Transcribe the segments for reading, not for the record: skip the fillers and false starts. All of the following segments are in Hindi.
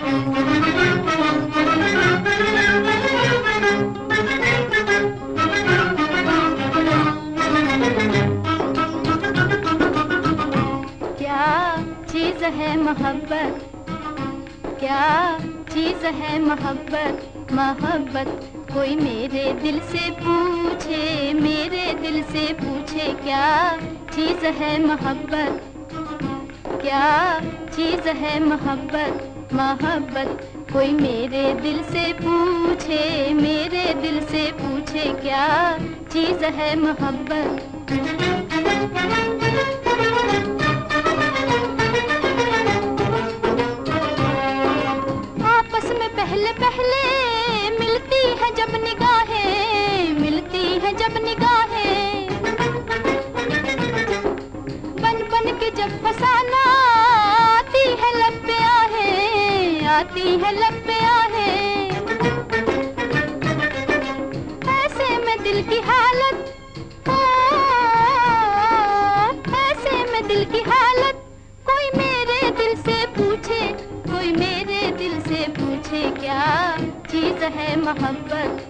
चीज़ है मोहब्बत, क्या चीज़ है मोहब्बत, मोहब्बत कोई मेरे दिल से पूछे, मेरे दिल से पूछे क्या चीज़ है मोहब्बत, क्या चीज़ है मोहब्बत, मोहब्बत कोई मेरे दिल से पूछे, मेरे दिल से पूछे क्या चीज़ है मोहब्बत। पहले पहले मिलती है जब निगाहें, मिलती है जब निगाहें, बन बन के जब फसाना आती है लब पे आहें, आती है लब पे आहें, ऐसे में दिल की हालत, ऐसे में दिल की हालत कोई मेरे दिल से पूछे, कोई मेरे दिल से पूछे क्या चीज़ है मोहब्बत।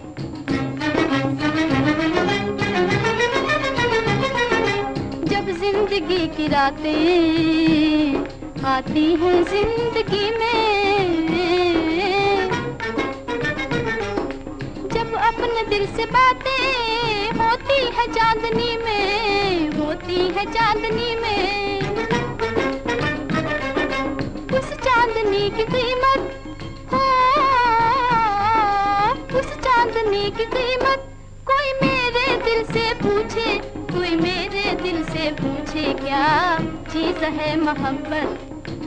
जब जिंदगी की रातें आती हैं जिंदगी में, जब अपने दिल से बातें होती है चांदनी में, होती है चांदनी में, उस चांदनी की कीमत, उस चांदनी की कीमत कोई मेरे दिल से पूछे, कोई मेरे दिल से पूछे क्या चीज़ है मोहब्बत।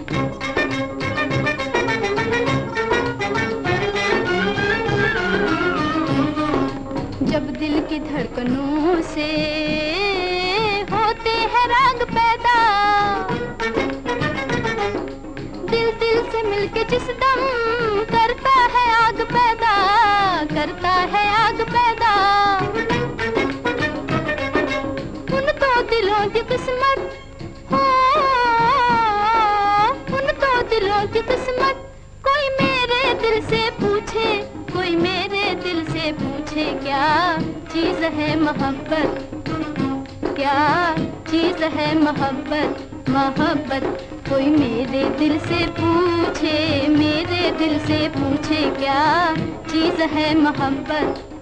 जब दिल की धड़कनों से होते हैं राग पैदा, दिल दिल से मिलके जिस दम करता है आग पैदा, करता है आग पैदा, उन तो दिलों की किस्मत, हो उन तो दिलों की किस्मत कोई मेरे दिल से पूछे, कोई मेरे दिल से पूछे क्या चीज़ है मोहब्बत, क्या चीज़ है मोहब्बत, मोहब्बत कोई मेरे दिल से पूछे, मेरे दिल से पूछे क्या चीज़ है मोहब्बत।